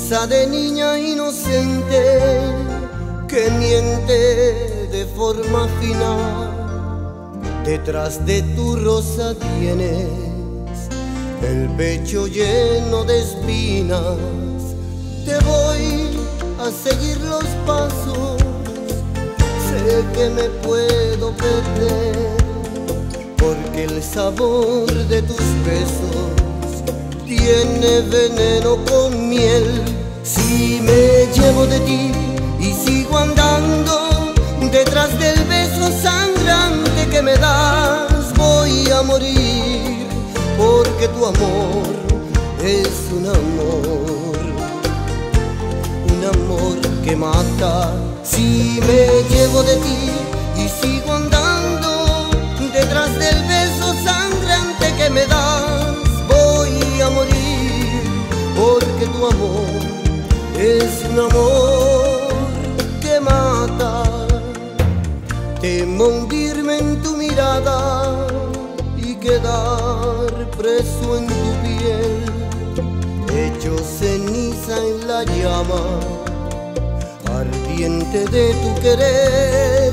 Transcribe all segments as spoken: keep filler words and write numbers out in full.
Sonrisa de niña inocente que miente de forma final. Detrás de tu rosa tienes el pecho lleno de espinas. Te voy a seguir los pasos, sé que me puedo perder, porque el sabor de tus besos tiene veneno con miel. Si me llevo de ti y sigo andando detrás del beso sangrante que me das, voy a morir, porque tu amor es un amor, un amor que mata. Si me llevo de ti y sigo andando detrás del beso sangrante que me das, voy a morir, porque tu amor es un amor que mata. Temo hundirme en tu mirada y quedar preso en tu piel, hecho ceniza en la llama ardiente de tu querer.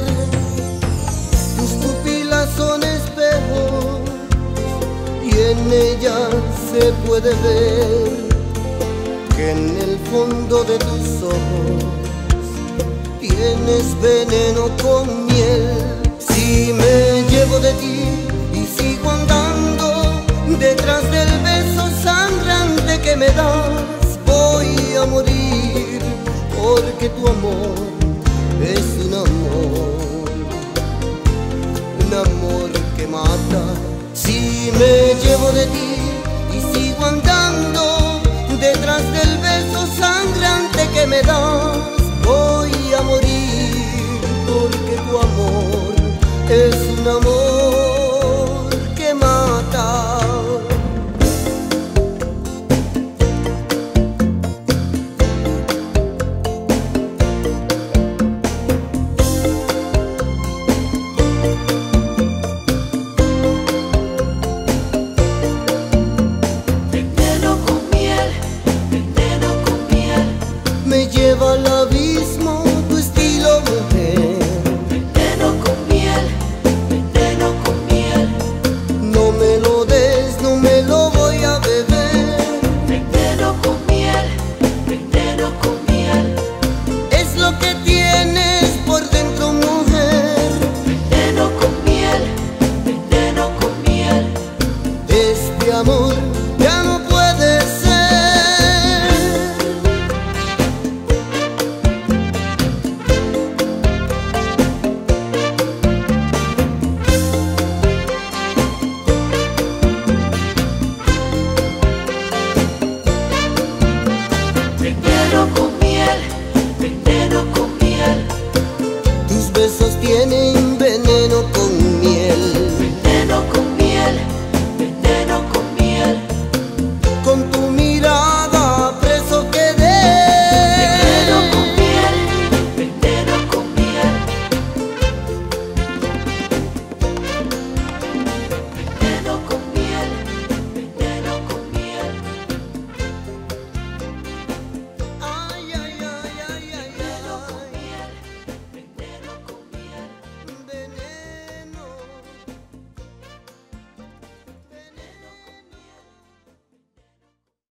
Tus pupilas son espejos y en ellas se puede ver que en el fondo de tus ojos tienes veneno con miel. Si me llevo de ti y sigo andando detrás del beso sangrante que me das, voy a morir, porque tu amor es un amor, un amor que mata. Si me llevo de ti y sigo andando detrás del beso sangrante que me das, voy a morir, porque tu amor es un amor